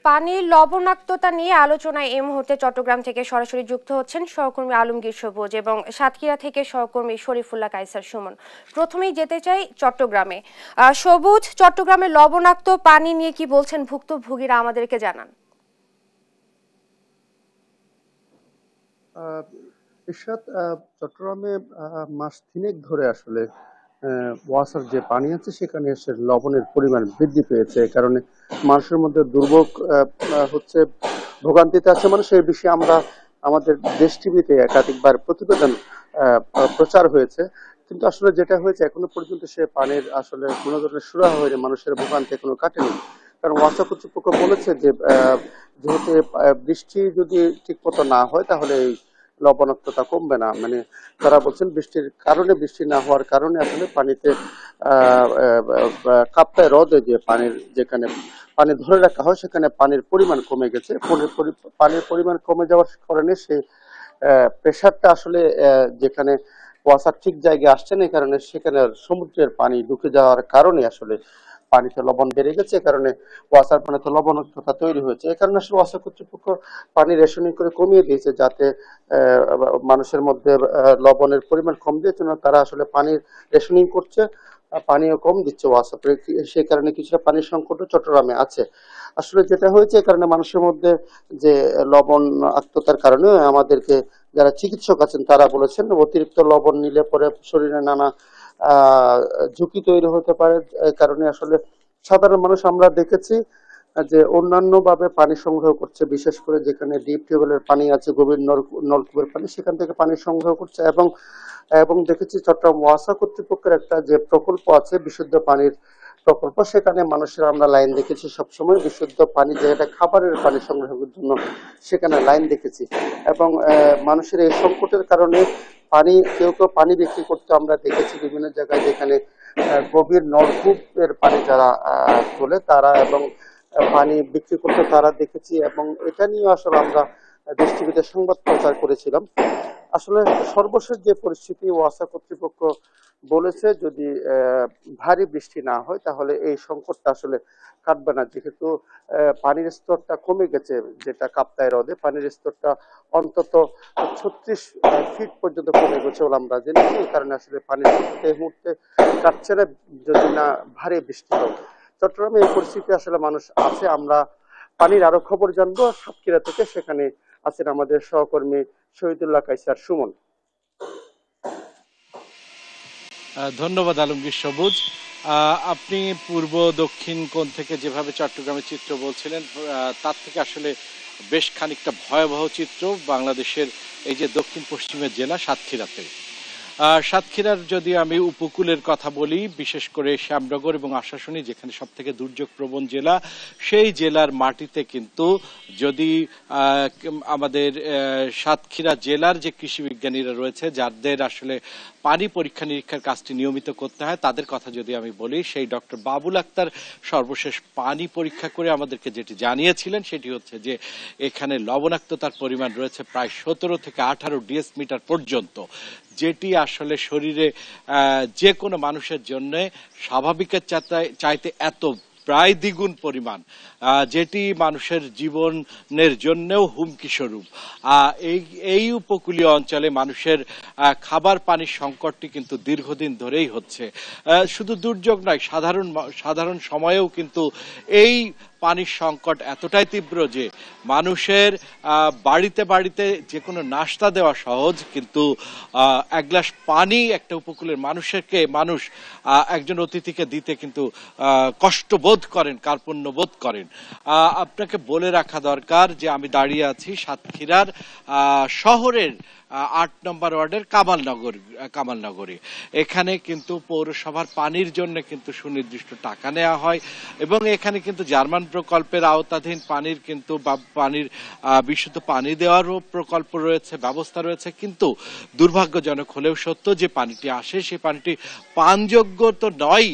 পানির লবণাক্ততা নিয়ে আলোচনায় এই মুহূর্তে চট্টগ্রাম থেকে সরাসরি যুক্ত হচ্ছেন সহকর্মী আলমগীর সবুজ এবং সাতক্ষীরা থেকে সহকর্মী শরীফুল্লাহ কায়সার সুমন। প্রথমেই যেতে চাই চট্টগ্রামে। সবুজ, চট্টগ্রামে লবণাক্ত পানি নিয়ে কি বলছেন ভুক্তভোগীরা, আমাদেরকে জানান। চট্টগ্রামে মাস তিনেক ধরে আসলে ওয়াসার যে পানি আছে সেখানে এসে লবণের পরিমাণ বৃদ্ধি পেয়েছে। এই কারণে মানুষের মধ্যে দুর্ভোগ হচ্ছে, ভোগান্তিতে আছে মানুষ। এই বিষয়ে আমরা আমাদের দেশ টিভিতে একাধিকবার প্রতিবেদন প্রচার হয়েছে, কিন্তু আসলে যেটা হয়েছে এখনো পর্যন্ত সে পানির আসলে কোনো ধরনের সুরাহা হয়নি, মানুষের ভোগান্তি এখনো কাটেনি। কারণ ওয়াসা কর্তৃপক্ষ বলেছে যে যেহেতু বৃষ্টি যদি ঠিক মতো না হয় তাহলে এই লবণাক্ততা কমবে না। মানে তারা বলছেন বৃষ্টি না হওয়ার কারণে আসলে পানিতে কাপ্তাই হ্রদে যে পানির যেখানে পানি ধরে রাখা হয় সেখানে পানির পরিমাণ কমে গেছে। পানির পরিমাণ কমে যাওয়ার কারণে সে প্রেশারটা আসলে যেখানে কুয়াশা ঠিক জায়গায় আসছে না, এই কারণে সেখানে সমুদ্রের পানি ঢুকে যাওয়ার কারণে আসলে পানিতে লবণ বেড়ে গেছে। এই কারণে ওয়াসার পানিতে লবণাক্ততা তৈরি হয়েছে। এই কারণে আসলে ওয়াসা কর্তৃপক্ষ পানি রেশনিং করে কমিয়ে দিয়েছে, যাতে মানুষের মধ্যে লবণের পরিমাণ কম দিয়ে জন্য তারা আসলে পানির রেশনিং করছে, পানিও কম দিচ্ছে ওয়াসা। সেই কারণে কিছুটা পানির সংকটও চট্টগ্রামে আছে। আসলে যেটা হয়েছে এই কারণে মানুষের মধ্যে যে লবণ আক্ততার কারণে আমাদেরকে যারা চিকিৎসক আছেন তারা বলেছেন অতিরিক্ত লবণ নিলে পরে শরীরে নানা ঝুঁকি তৈরি হতে পারে। এই কারণে আসলে সাধারণ মানুষ আমরা দেখেছি যে অন্যান্য ভাবে পানি সংগ্রহ করছে, বিশেষ করে যেখানে ডিপ টিউবওয়েলের পানি আছে, গভীর নলকূপের পানি, সেখান থেকে পানি সংগ্রহ করছে। এবং এবং দেখেছি চট্টগ্রাম ওয়াসা কর্তৃপক্ষের একটা যে প্রকল্প আছে বিশুদ্ধ পানির প্রকল্প, সেখানে মানুষের আমরা লাইন দেখেছি সবসময় বিশুদ্ধ পানি, যেটা খাবারের পানি সংগ্রহের জন্য সেখানে লাইন দেখেছি। এবং মানুষের এই সংকটের কারণে কেউ পানি বিক্রি করতে আমরা দেখেছি বিভিন্ন জায়গায়, যেখানে গভীর নলকূপের পানি যারা তোলে তারা এবং পানি বিক্রি করতে তারা দেখেছি। এবং এটা নিয়ে আসলে আমরা দেশ টিভিতে সংবাদ প্রচার করেছিলাম। আসলে সর্বশেষ যে পরিস্থিতি, ওয়াসা কর্তৃপক্ষ বলেছে যদি ভারী বৃষ্টি না হয় তাহলে এই সংকটটা আসলে কাটবে না, যেহেতু পানির স্তরটা কমে গেছে। যেটা কাপ্তাই হ্রদে পানির স্তরটা অন্তত 36 ফিট পর্যন্ত কমে গেছে বলে আমরা জেনেছি। এই কারণে আসলে পানির স্তর এই মুহূর্তে কাটছে না যদি না ভারী বৃষ্টি হয়। চট্টগ্রামে এই পরিস্থিতি আসলে মানুষ আছে। আমরা পানির আরো খবর জানবো সাতক্ষীরা থেকে, সেখানে আছেন আমাদের সহকর্মী শহীদুল্লাহ কায়সার সুমন। ধন্যবাদ আলমগীর সবুজ। আপনি পূর্ব দক্ষিণ কোণ থেকে যেভাবে চট্টগ্রামের চিত্র বলছিলেন তার থেকে আসলে বেশ খানিকটা ভয়াবহ চিত্র বাংলাদেশের এই যে দক্ষিণ পশ্চিমের জেলা সাতক্ষীরাতে। সাতক্ষীরার যদি আমি উপকূলের কথা বলি, বিশেষ করে শ্যামনগর এবং আশাশুনি যেখানে সব থেকে দুর্যোগ প্রবণ জেলা, সেই জেলার মাটিতে কিন্তু যদি আমাদের সাতক্ষীরা জেলার যে কৃষি বিজ্ঞানীরা রয়েছে যাদের আসলে পানি পরীক্ষা নিরীক্ষার কাজটি নিয়মিত করতে হয় তাদের কথা যদি আমি বলি, সেই ডক্টর বাবুল আক্তার সর্বশেষ পানি পরীক্ষা করে আমাদেরকে যেটি জানিয়েছিলেন সেটি হচ্ছে যে এখানে লবণাক্ততার পরিমাণ রয়েছে প্রায় 17 থেকে 18 ডিএসমিটার পর্যন্ত, যেটি আসলে শরীরে যে কোনো মানুষের জন্য স্বাভাবিকের চাইতে এত প্রায় দ্বিগুণ পরিমাণ, যেটি মানুষের জীবনের জন্যও হুমকি স্বরূপ। এই উপকূলীয় অঞ্চলে মানুষের খাবার পানির সংকটটি কিন্তু দীর্ঘদিন ধরেই হচ্ছে। শুধু দুর্যোগ নয়, সাধারণ সময়েও কিন্তু এই পানির সংকট এতটাই তীব্র যে মানুষের বাড়িতে বাড়িতে যে কোনো নাস্তা দেওয়া সহজ, কিন্তু এক গ্লাস পানি একটা উপকূলের মানুষ একজন অতিথিকে দিতে কিন্তু কষ্ট বোধ করেন, কার্পণ্য বোধ করেন। আপনাকে বলে রাখা দরকার যে আমি দাঁড়িয়ে আছি সাতক্ষীরার শহরের 8 নম্বর ওয়ার্ডের কামালনগরে। এখানে কিন্তু পৌরসভার পানির জন্য কিন্তু সুনির্দিষ্ট টাকা নেওয়া হয় এবং এখানে কিন্তু জার্মান প্রকল্পের আওতাধীন পানির বিশুদ্ধ পানি দেওয়ারও প্রকল্প রয়েছে, ব্যবস্থা রয়েছে। কিন্তু দুর্ভাগ্যজনক হলেও সত্য যে পানিটি আসে সেই পানিটি পানযোগ্য তো নয়,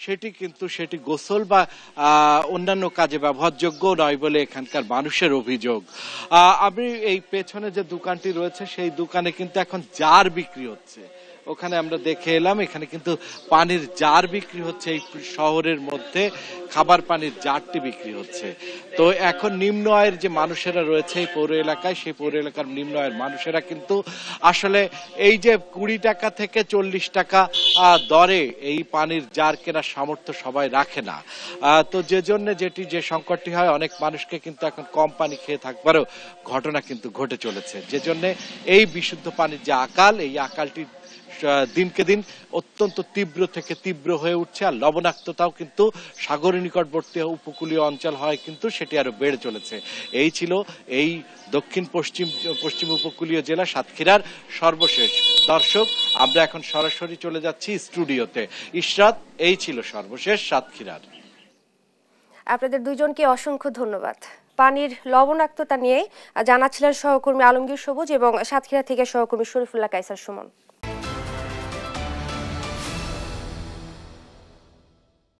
সেটি গোসল বা অন্যান্য কাজে ব্যবহারযোগ্য নয় বলে এখানকার মানুষের অভিযোগ। আমি এই পেছনে যে দোকানটি রয়েছে সেই দোকানে কিন্তু এখন জার বিক্রি হচ্ছে। ওখানে আমরা দেখে এলাম, এখানে কিন্তু পানির জার বিক্রি হচ্ছে, এই শহরের মধ্যে খাবার পানির জারটি বিক্রি হচ্ছে। তো এখন নিম্ন আয়ের যে মানুষেরা রয়েছে এই পৌর এলাকায়, সেই পৌর এলাকার নিম্ন আয়ের মানুষেরা কিন্তু আসলে এই যে 20 টাকা থেকে 40 টাকা দরে এই পানির জার কেনার সামর্থ্য সবাই রাখে না। তো যে জন্য যে সংকটটি হয়, অনেক মানুষকে কিন্তু এখন কম পানি খেয়ে থাকবারও ঘটনা কিন্তু ঘটে চলেছে। যে জন্য এই বিশুদ্ধ পানির যে আকাল, এই আকালটি দিনকে দিন অত্যন্ত তীব্র থেকে তীব্র হয়ে উঠছে। আর লবণাক্ততাও কিন্তু সাগরের নিকটবর্তী উপকূলীয় অঞ্চল হয় কিন্তু সেটি আরো বেড়ে চলেছে। এই ছিল এই দক্ষিণ পশ্চিম উপকূলীয় জেলা সাতক্ষীরার সর্বশেষ। দর্শক, আমরা এখন সরাসরি চলে যাচ্ছি স্টুডিওতে। ইশরাত, এই ছিল সর্বশেষ সাতক্ষীরার। আপনাদের দুইজনকে অসংখ্য ধন্যবাদ। পানির লবণাক্ততা নিয়ে জানাচ্ছিলেন সহকর্মী আলমগীর সবুজ এবং সাতক্ষীরা থেকে সহকর্মী শরীফুল্লাহ কায়সার সুমন।